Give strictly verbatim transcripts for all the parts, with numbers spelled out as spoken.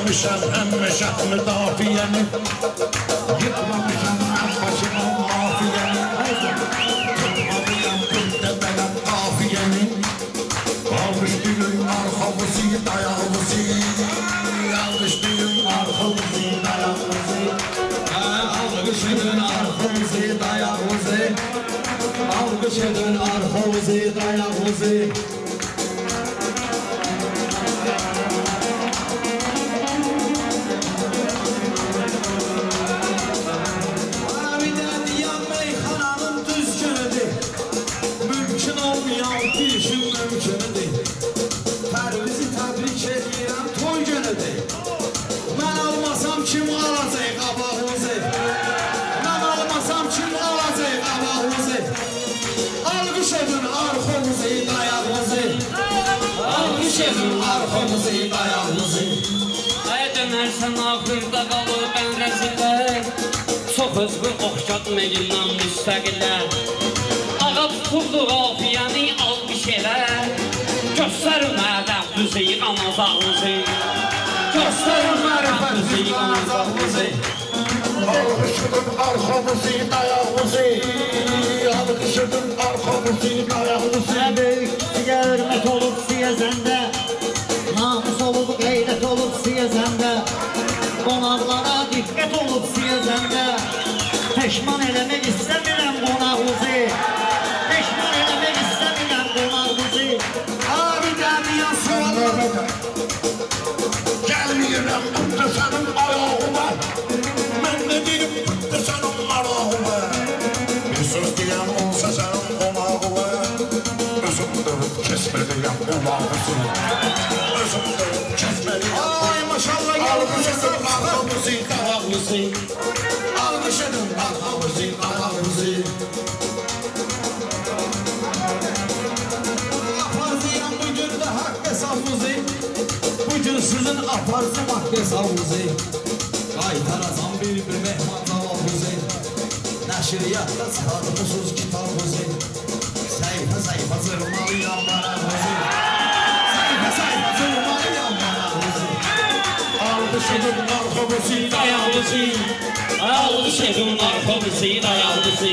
demişəm həmişət müdafiyəni. Yıkmamışam mən başıma mafiyəni. Tutmalıyam gündə bələm qafiyəni. Almışdıyım arxamızı, dayağımızı. Almışdıyım arxamızı, dayağımızı. Almışdıyım arxamızı, dayağımızı. Almışdıyım arxamızı, dayağımızı. Pərvizi təbrik edirəm, toy günüdür. Mən almasam kim alacaq qabağımızı? Mən almasam kim alacaq qabağımızı? Alqış edin arxamızı, dayağımızı. Alqış edin arxamızı, dayağımızı. Ay dönərsən axırda qalır bən rəzillər. Çox hızlı oxşat məgildən müstəqillər. Ağa tutuldu qafiyəni alqış elər. Göstərin mərəf düzü yıqamazağımızı. Göstərin mərəf düzü yıqamazağımızı. Alqış edin arxamızı, dayağımızı. Alqış edin arxamızı, dayağımızı. Böyük siyə hörmət olub siyəzəndə. Namus olub qeyrət olub siyəzəndə. Qonaqlara diqqət olub siyəzəndə. Peşman eləmək istəmirəm qonağımızı. Peşman eləmək istəmirəm qonağımızı. Abi gəlməyən suallar. Gəlməyirəm qıptı sənin ayağıma. Mən də deyim qıptı sənin marağıma. Bir söz deyəm olsa sənin qonağıma. Özüm dövüb kesməliyəm qonağımızı. Özüm dövüb kesməliyəm. Ay maşallah Alqış edin arxamızı, dayağımızı. Alqış edin Arxamızı, dayağımızı. Aparzıyam bugün de haqq hesabımızı. Bugün sizin aparzım haqq hesabımızı. Qaytaracam bir bir mehman cavabımızı. Nəşriyyatda çıxardığımız kitabımızı. Səhifə səhifə zırmalıyam marağımızı. Səhifə səhifə zırmalıyam marağımızı. Alqış edin arxamızı, dayağımızı. Alqış edin arxamızı, dayağımızı.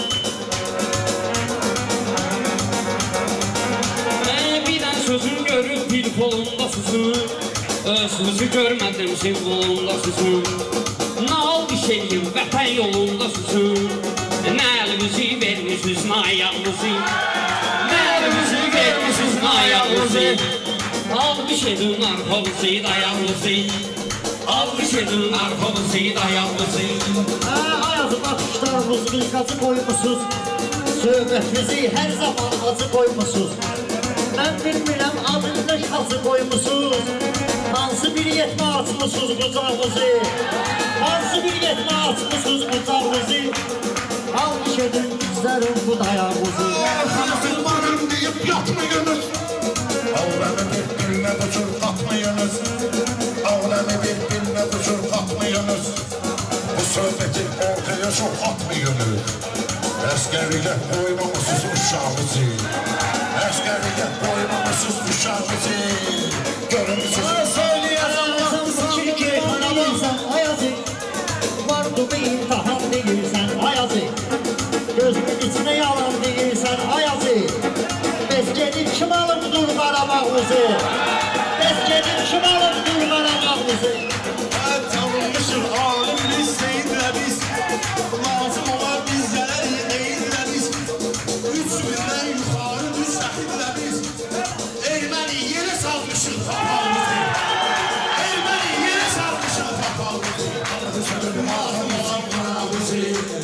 Birdən sözün görüb bir kolunda susun. Özünüzü görmədim simvolunda susun. Nə alqış edin vətən yolunda susun. Nə əlimizi vermişsiniz, nə ayağımızı. Nə əlimizi vermişsiniz, nə ayağımızı. Alqış edin arxamızı, dayağımızı. Alqış edin arxamızı, dayağımızı. Ayazı baxışlarımız qılqacı qoymuşsuz. Söhbətinizi hər zaman acı qoymuşsuz. Mən bilmirəm adında şası qoymuşsuz. Hansı bir yetmə açmışsız qucağınızı. Hansı bir yetmə açmışsız qucağınızı. Alqış edin güzlərim bu dayağınızı. Müslümanım deyib yatmayınız. Ağlanı bir dilinə bucur qatmayınız. Ağlanı bir dilinə bucur qatmayınız. Bu söhbəti ortaya çox atmayınız. Əskəriyyət qoymamışsız uşağımızı. Əskəriyyət qoymamışsız uşağımızı. Görürsünüz. Söyləyəsən ki keyfana varsan Ayazı. Vardı bir imtihan deyirsən Ayazı. Gözünün içine yalan deyirsən Ayazı. Biz gedib kim alıbdır Qarabağımızı. Biz gedib kim alıbdır Qarabağımızı. Tanınmışıq alim biz, seyidlə biz. Lazım olar bizləri eyidlə biz. Üç bindən yuxarı üç şəhidlə biz. Erməni yerə salmışıq papağımızı. Erməni yerə salmışıq papağımızı. Ağımızın qanağımızı.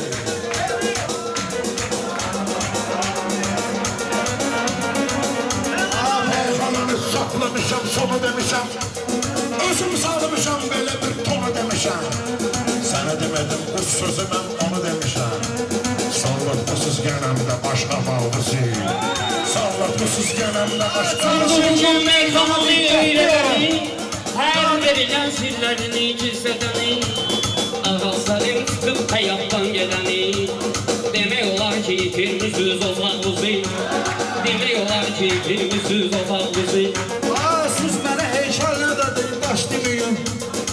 Peyğanını saklamışam, sonu demişəm. Özüm salmışam, belə bir tonu demişəm. Sənə demədim, bu sözü mən onu demişəm. Sallatmışsız gənəmdə başqa malımızı. Sallatmışsız gənəmdə başqa malımızı. Tanrıcım meydanı öyrədəni. Hər verilən sirlərini gizlədəni. Ağızların çıxıb həyatdan gedəni. Demək olar ki, itirmişsiniz ozağınızı. Demək olar ki, itirmişsiniz ozağınızı. Siz mənə heykəl nə dedim, daş deməyin.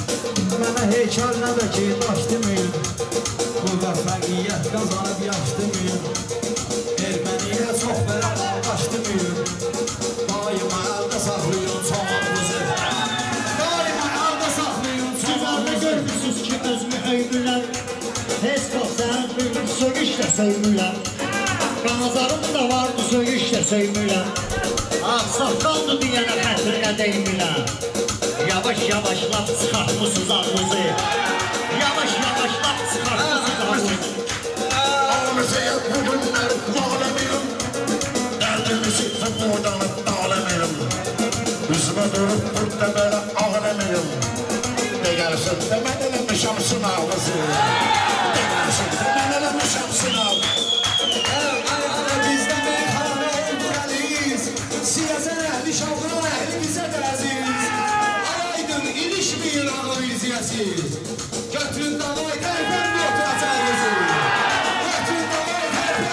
Heç vaxt sənin sögüşlə söymürəm. Qanazarım da vardı sögüşlə söymürəm. Ağsaqqaldı deyənə xətrinə deymirəm. Yavaş yavaş laf çıxartmışsınız ağınızı. Yavaş yavaş laf çıxartmışsınız ağınızı. Ağınızıya bu günlər bağlamayım. Dərdimizi buradanıb dağlamayım. Üzümə durub burada belə ağlamayım. Degəlsin də mən eləmişəm sınavınızı. Degəlsin də mən eləmişəm sınav. Bizdə meyxana öldürəliyiz. Siyazən əhli, şavqıran əhli bizə də əziz. Araydın, ilişməyin ağı iziyəsiz. Götürün davay, tərpən oturacağınızı. Götürün davay,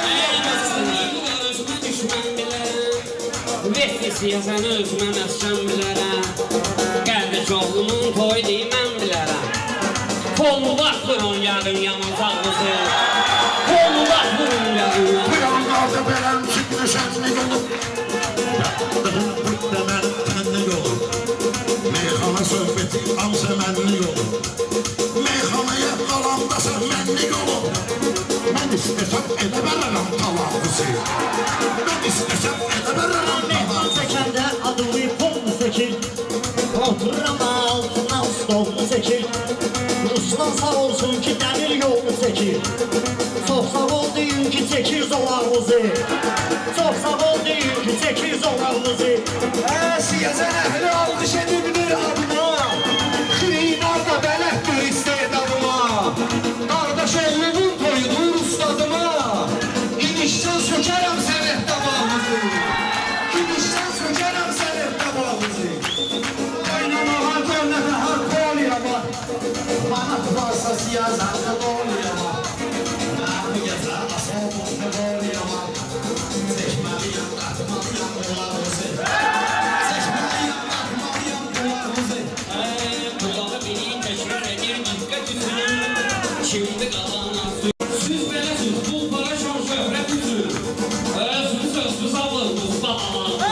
tərpən oturacağınızı. Vehdi siyasəni özümə məskən bilərəm. Qardaş oğlumun toy deyim mən bilərəm. Kolu baxdırın yarın yanacağınızı. Kolu baxdırın yarın yanacağınızı. Bir anlarda beləm çıkdı şənlik olub. Yaptığım burada mənim tənlik olub. Meyxana söhbəti amsa mənlik olub. Meyxanaya qalandasa mənlik olub. Mən istəsəm elə verərəm talağınızı. Mən istəsəm elə verərəm Mehman çəkəndə adını polunu çəkir. Otururam altından stolunu çəkir. Ruslan sağ olsun ki dəmir yolunu çəkir. Çox sağ ol deyin ki çəkir zolağınızı. Çox sağ ol deyin ki çəkir zolağınızı. Siyazən əhli alqış edibdir adıma. Xirinar da bələtdir istedadıma. Qardaş oğlumun toyudur ustadıma. İnişdən sökərəm sənət damağınızı. İnişdən sökərəm sənət damağınızı. Oynamağa görnətə har poliyama. Manat varsa siyazəndə doliyama. Nəmi gəzə asobunda doliyama. Seçməliyəm, qatmalıyam qulağınızı. Seçməliyəm, qatmalıyam qulağınızı. Kulağı beni təkrar edir diqqət üzünü. Şimdi qalanlar siz beləsiz, pul para şan şöhrət üzü. Özünüz özünüz alın, ustalarınızı.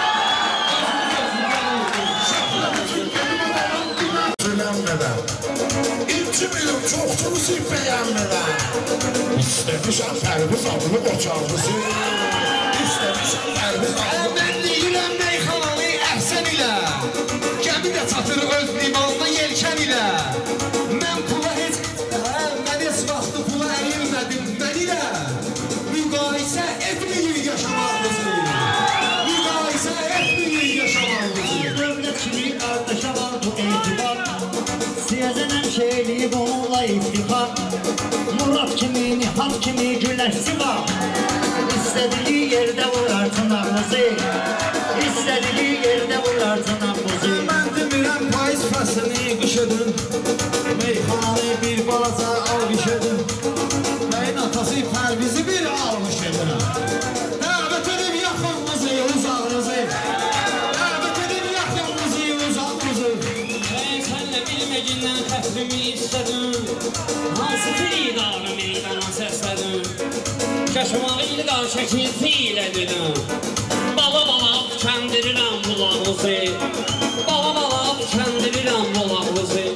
Söylenmeden İnci bilim çoxcunuzu bəyənmədən İstəmişəm Pərviz adını boçağınızı İstəmişəm Pərviz adını Mən deyirəm meyxananı əhsən ilə. Gəmi də çatır öz limanına yelkən ilə. Mən pula heç, mən heç vaxtı pula əyilmədim mən ilə. Müqayisə etməyin yaşamağınızı. Müqayisə etməyin yaşamağınızı. Dövlət kimi qardaşa var bu etibar. Siyazənəm şeyliyib onunla iftihar. Murad kimi, Nihat kimi güləşsi var. İstədiyi yerdə vurar tınağınızı. İstədiyi yerdə vurar tınağınızı. Mən demirəm payız fəslini qış edin. Meyxananı bir balaca alqış edin. Bəyin atası Pərvizi bir alqış edin. Dəvət edin yaxınınızı, uzağınızı. Dəvət edin yaxınınızı, uzağınızı. Ben senle bilmecinden xətrimi istədim. Hansı bir idarə meydana səslədim. Kaşımağı ilqar şəkilti ilə dedim. Bala bala kəndirirəm bulağınızı. Bala bala kəndirirəm bulağınızı.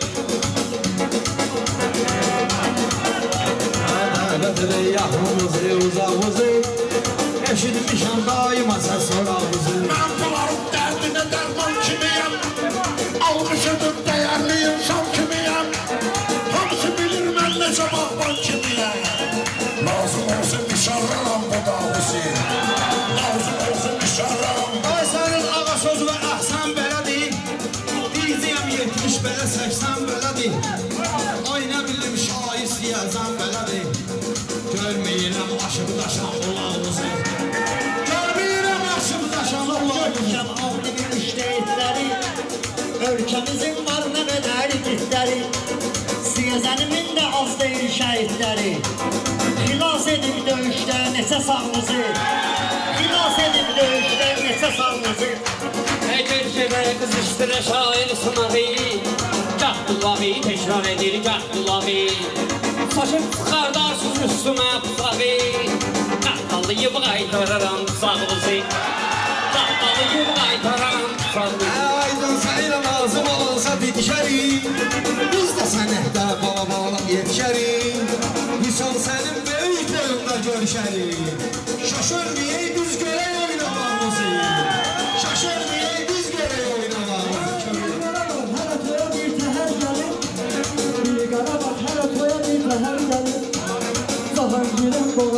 Dəvət edin yaxınınızı, uzağınızı. Eşitmişəm daima səs sorağınızı. Mən bunların dərdinə dərman kimiyəm Alqış edib dəyərli insan kimiyəm Hamısı bilir mən necə bağban kimiyəm Lazım olsun işarlaram bu dağlısı Lazım olsun işarlaram Ay sənin ağa söz və əhsən belədir. Diyəcəyəm yetmiş belə səksən belədir. Ay nə bilim şair siyazən belədir. Görməyirəm aşıb daşan olağınızı. Görməyirəm aşıb daşan olağınızı. Görkəm aldı bir işləyitləri. Ölkəmizin var nə qədər igidləri. Siyazənimin də az deyil şəhidləri. Xilas edib döyüşdə neçə sağınızı. Xilas edib döyüşdə neçə sağınızı. Əgər gələ qızışdırə şair sınağı. Gah qulağı təkrar edir, gah qulağı. Saçıb çıxardarsız üstümə bıçağı. Qahtalıyıb qaytararam sağınızı. Qahtalıyıb qaytararam sağınızı. Aydın sənə lazım olsa bitişərik. Biz də sənətdə bala-bala yetişərik.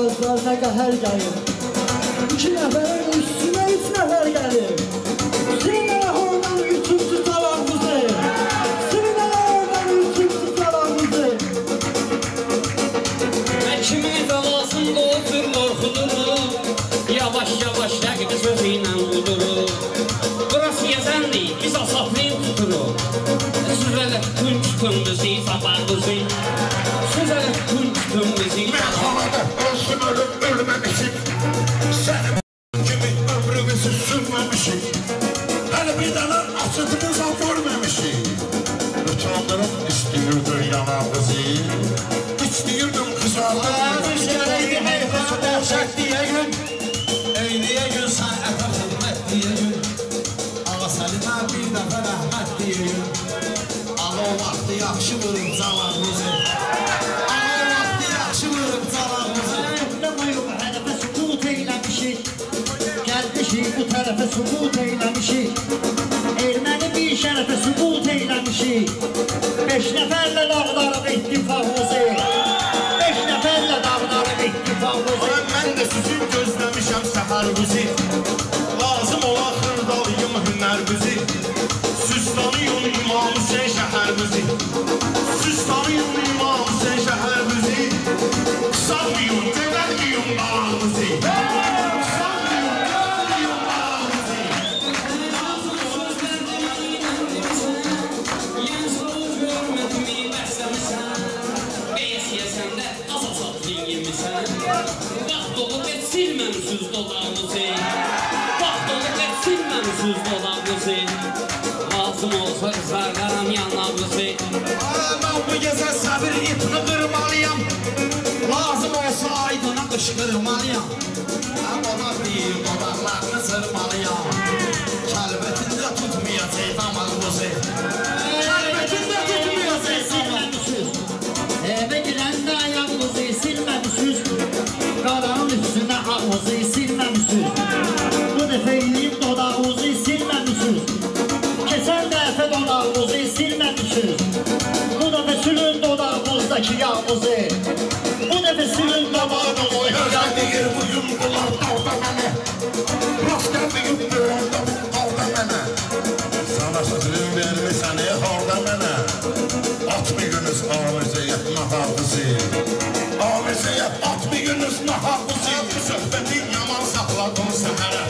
gözlerine qəhər gəlir. İki nəfərin üstünə üç nəfər gəlir. Sinələ oradan üçüncü çalağımızı. Sinələ oradan üçüncü çalağımızı. Və kimin qalasında otur qorxudurur, yavaş yavaş rəqbi sözü ilə udurur. Burası yezəndir, biz asaflıyım tuturur. Süzələ tün tutun bizi, satar bizi. Süzələ tün tutun bizi. Mən havada olsun ölüm ölməmişik. Sənin kimi ömrümüzü sürməmişik. Hələ bir dənə asıtımıza görməmişik. Utanırım istəyirdim yanağızı. İstəyirdim qızardım. Biz gələydi heyfana dəhşət deyə gün. Eyliyə gün sən ətə xidmət deyə gün. Ağa Səlimə bir dəfə rəhmət deyə gün. Ağa o vaxtı yaxşı vurub calağımızı. Ağa o vaxtı yaxşı vurub calağımızı. Ayıqlamayıb hədəfə sübut eyləmişik. Gəlmişik bu tərəfə sübut eyləmişik. Erməni bir şərəfə sübut eyləmişik. Beş nəfərlə dağlarıq ittifaqımızı. Beş nəfərlə dağlarıq ittifaqımızı. Mən də sizin gözləmişəm səfərimizi. Lazım olan xırdalıyım hünərimizi. Siz tanıyın İmam Hüseyin şəhərimizi. Siz tanıyın İmam Hüseyin şəhərimizi. Sanmayın, görəlmiyim bağımızı. Sanmayın, görəlmiyim bağımızı. Yen soğuk görmədimi bəsləmisən. Beys yesəndə az asatlıyım yemisən. Vaxt olub et silməmsiz dodağımızı. Vaxt olub et silməmsiz dodağımızı. Lazım olsa qızarqaram yanağımızı. Mən bu gecə səbir ipini qırmalıyam. Lazım olsa aydına qışqırmalıyam. Mən ona deyir dodaqlarını sırmalıyam. Kəlbətində tutmayacaq damağımızı. Kəlbətində tutmayacaq damağımızı. Evə girəndə ayağımızı silməmişiz. Qaranın üstünə ağımızı silməmişiz. Bu dəfə eləyib dodağımızı silməmişiz. Keçən dəfə dodağımızı silməmişiz. Bu dəfə sülün dodağımızdakı yağımızı. Bu dəfə sülün dodağımızdakı Gözə yağımızı. deyir bugün bunlar dağda mənə. Rast gəlməyib döyəndə dağda mənə. Sana sözün vermişsən ey harda mənə. Atmayınız Amirzəyə nahaqızı. Amirzəyə atmayınız nahaqızı. Bu söhbətin yaman saxladın səhərə.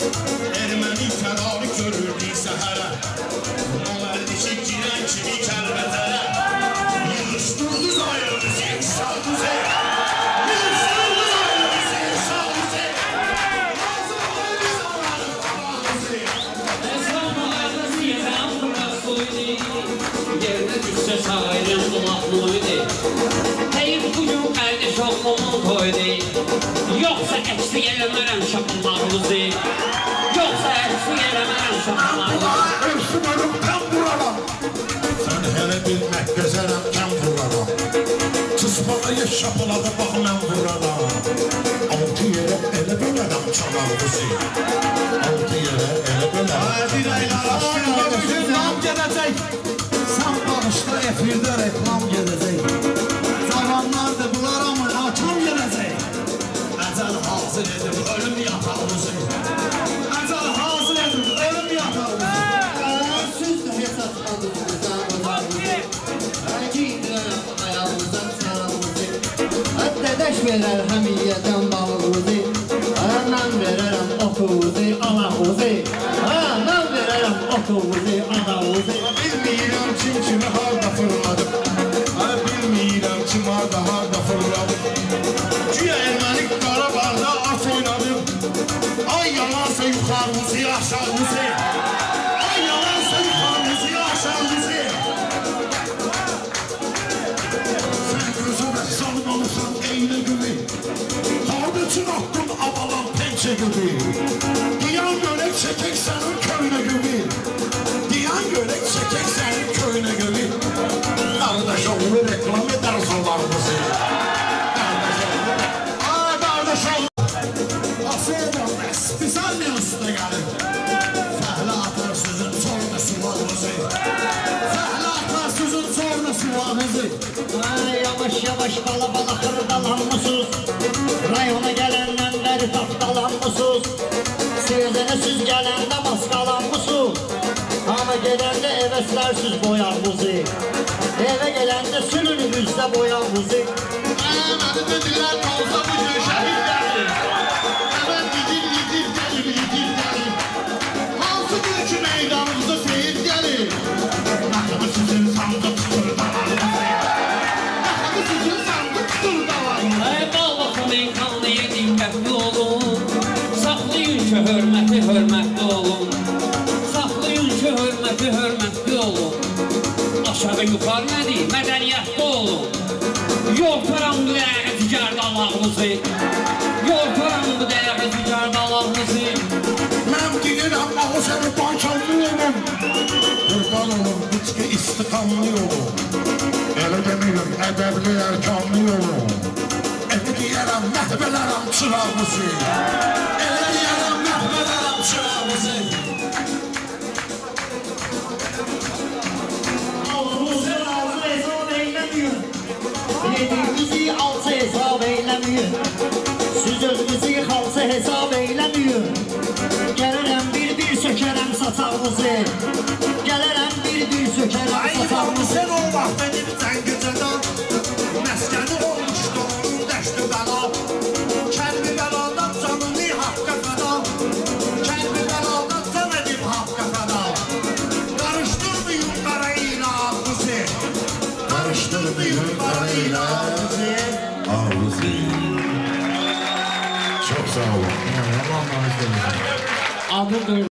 Erməni tərarı görürdük səhərə. Nolərdişi girən kimi kəlbətərə. Yığışdırdız ayırımızı, sağımızı. Yığışdırdız ayırımızı, sağımızı. Lazım oluruz Allah'ın tamamızı. Əzəm ayrız yezəm burasıydı. Yerdə düşsə şairin qulaqlıydı. Heyif bugün qardeş oğlumun toydu. Yoxsa əksi eləmərəm şapınlarımızı. Yoxsa əksi eləmərəm şapınlarımızı. Ulan ölsün ölüm tam vuraram. Sən hələ bilmək gözərəm kəm vuraram. Çısmağaya şapıladı bax mən vuraram. Altı yerə elə bölərəm çalağımızı. Altı yerə elə bölərəm. Hadi Leyla, bugün nam gedəcək. Sən bağışla efirdə reklam gedəcək. Zamanlar da bularımın akam gedəcək. Əcəl hazır edib ölüm yatağımızı. Əcəl hazır edib ölüm yatağımızı. Siz də hesab adınızdan ocağımızı. Gidirəm ayağımızdan çalağımızı. Dədaş verər həmiyyədən balığımızı. Mən verərəm otuğuzu, anağuzu. Mən verərəm otuğuzu, anağuzu. Bilmirəm kim kimi harda fırladım. Bilmirəm kim harda harda fırladım. Güya erməni Qarabağda at oynadım. Ay yalansa yuxarımızı, aşağımızı. Ay yalansa yuxarımızı, aşağımızı. Sən gözümə salmalısan eylə gibi. Harda üçün attın avalan pençe gibi. Diyan görək çəkək sənin köyünə gibi. Diyan görək çəkək sənin köyünə gibi. Qardaş oğlu reklam edər zolarımızı. Qardaş oğlu. Aa qardaş oğlu. Asıldan bəs, bir üstə gəlir. Fəhlə atar sözün sonra sularımızı. Fəhlə atar sözün sonra sularımızı. Yavaş yavaş bala bala xırdalanmışız. Rayona gələndən bəri tapdalanmısınız. Sezənə siz gələndə maskalanmısınız. Ama gələndə evə silərsiz boyanmızı. Evə gələndə sülününüzdə boyanmızı. Məni dedilər qalsa bu gün şəhid gəlir. Həmən yidir, yidir, gəlir, yidir, gəlir. Hansı gün ki meydanımızda seyir gəlir. Naxımı sizin sandı tutur davarımızı. Naxımı sizin sandı tutur davarımızı. Ay Balbakı meyxanaya diqqətli olun. Saxlayın ki, hörməti hörmətli olun. Saxlayın ki, hörməti hörmətli olun. Aşağı yuxarı nədir? Mədəniyyətli olun. Yortaram bu dəyəqə ticardalağınızı. Yortaram bu dəyəqə ticardalağınızı. Mən deyirəm, ağı səni bankanlı olun. Qurban olun, içki istiqamlı olun. Elə demirəm, ədəbli, ərkanlı olun. Elə deyərəm, məhvələrəm çırağınızı. Elə deyərəm, məhvələrəm çırağınızı. Altımızı altı hesab eyləmiyor. Yedimizi altı hesab eyləmiyor. Siz özünüzü xalsı hesab eyləmiyor. Gəlirəm bir-bir sökərəm saçağınızı. Gəlirəm bir-bir sökərəm saçağınızı. Sen o vaxt benim Cəngizədən məskəni olmuşdu onun dəşti bəla. Kəlbi bəladan canını haqqa fəda. Kəlbi bəladan can edim haqqa fəda. Qarışdırmayın qara ilə ağzı. Qarışdırmayın qara ilə ağzı. Ağzı. Çok sağ olun. Adı